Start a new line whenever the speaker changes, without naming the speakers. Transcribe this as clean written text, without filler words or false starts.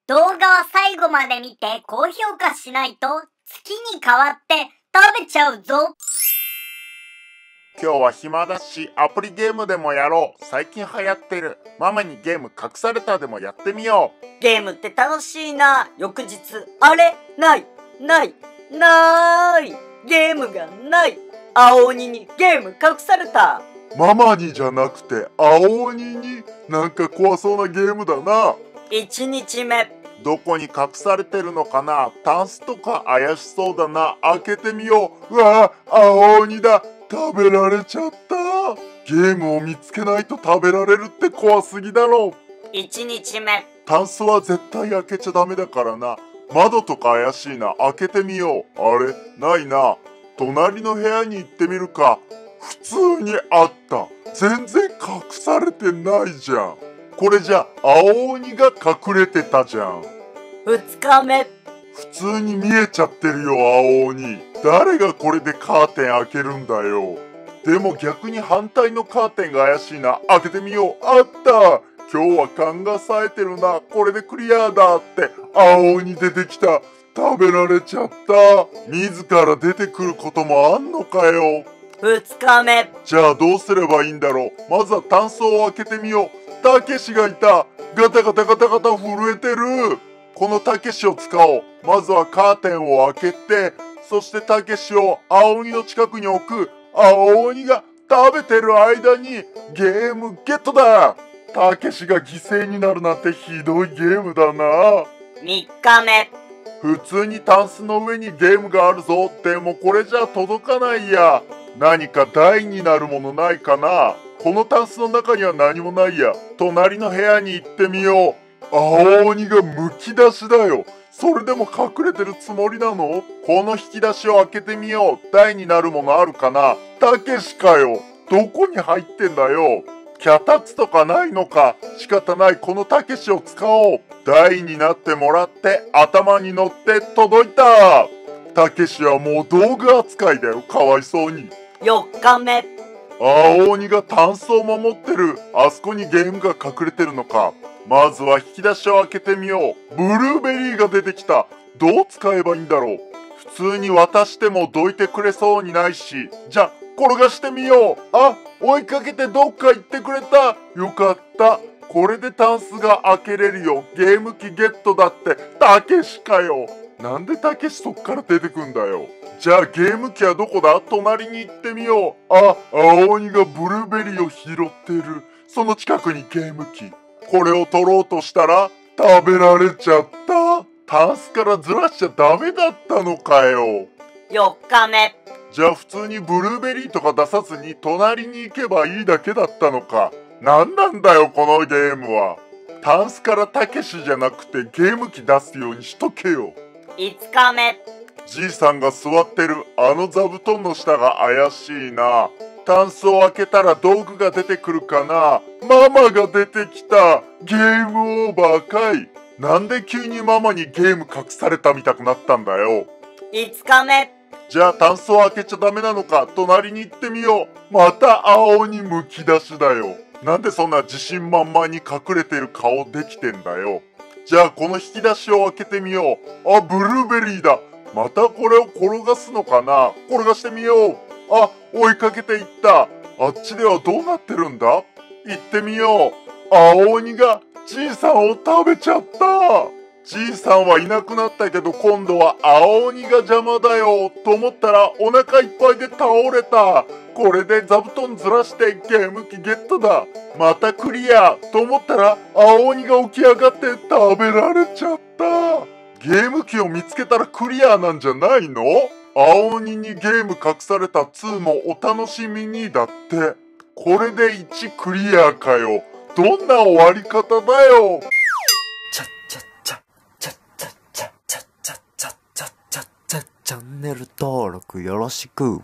動画は最後まで見て高評価しないと月に変わって食べちゃうぞ。
今日は暇だし、アプリゲームでもやろう。最近流行ってる。ママにゲーム隠されたでもやってみよう。
ゲームって楽しいな。翌日、あれないゲームがない。青鬼にゲーム隠された。
ママにじゃなくて青鬼に。なんか怖そうなゲームだな。
1日目。
どこに隠されてるのかな。タンスとか怪しそうだな。開けてみよう。うわぁ、青鬼だ。食べられちゃった。ゲームを見つけないと食べられるって怖すぎだろ。
1日目。
タンスは絶対開けちゃダメだからな。窓とか怪しいな。開けてみよう。あれないな。隣の部屋に行ってみるか。普通にあった。全然隠されてないじゃん。これじゃ青鬼が隠れてたじゃん。
2日目。
普通に見えちゃってるよ、青鬼。誰がこれでカーテン開けるんだよ。でも逆に反対のカーテンが怪しいな。開けてみよう。あった。今日は勘が冴えてるな。これでクリアだって。青鬼出てきた。食べられちゃった。自ら出てくることもあんのかよ。
2日目。
じゃあどうすればいいんだろう。まずはタンスを開けてみよう。たけしがいた。ガタガタガタガタ震えてる。このたけしを使おう。まずはカーテンを開けて、そしてたけしを青鬼の近くに置く。青鬼が食べてる間にゲームゲットだ。たけしが犠牲になるなんてひどいゲームだな。
3日目。
普通にタンスの上にゲームがあるぞ。でもこれじゃ届かないや。何か台になるものないかな。このタンスの中には何もないや。隣の部屋に行ってみよう。青鬼がむき出しだよ。それでも隠れてるつもりなの？この引き出しを開けてみよう。台になるものあるかな。たけしかよ。どこに入ってんだよ。脚立とかないのか。仕方ない。このたけしを使おう。台になってもらって頭に乗って届いた。たけしはもう道具扱いだよ。かわいそうに。
4日目。
青鬼がタンスを守ってる。あそこにゲームが隠れてるのか。まずは引き出しを開けてみよう。ブルーベリーが出てきた。どう使えばいいんだろう。普通に渡してもどいてくれそうにないし。じゃあ転がしてみよう。あ、追いかけてどっか行ってくれた。よかった。これでタンスが開けれるよ。ゲーム機ゲットだって。たけしかよ。なんでたけしそっから出てくんだよ。じゃあゲーム機はどこだ？隣に行ってみよう。あ、青鬼がブルーベリーを拾ってる。その近くにゲーム機。これを取ろうとしたら食べられちゃった。タンスからずらしちゃダメだったのかよ。
4日目。
じゃあ普通にブルーベリーとか出さずに隣に行けばいいだけだったのか。なんなんだよこのゲームは。タンスからたけしじゃなくてゲーム機出すようにしとけよ。
5日目。
じいさんが座ってるあの座布団の下が怪しいな。タンスを開けたら道具が出てくるかな。ママが出てきた。ゲームオーバーかい。なんで急にママにゲーム隠されたみたくなったんだよ。
5日目。
じゃあタンスを開けちゃダメなのか。隣に行ってみよう。また青鬼むき出しだよ。なんでそんな自信満々に隠れてる顔できてんだよ。じゃあこの引き出しを開けてみよう。あ、ブルーベリーだ。またこれを転がすのかな。転がしてみよう。あ、追いかけていった。あっちではどうなってるんだ？行ってみよう。青鬼がじいさんを食べちゃった。じいさんはいなくなったけど今度は青鬼が邪魔だよと思ったらお腹いっぱいで倒れた。これで座布団ずらしてゲーム機ゲットだ。またクリアと思ったら青鬼が起き上がって食べられちゃった。ゲーム機を見つけたらクリアなんじゃないの？青鬼にゲーム隠された2もお楽しみにだって。これで1クリアかよ。どんな終わり方だよ。
チャンネル登録よろしく。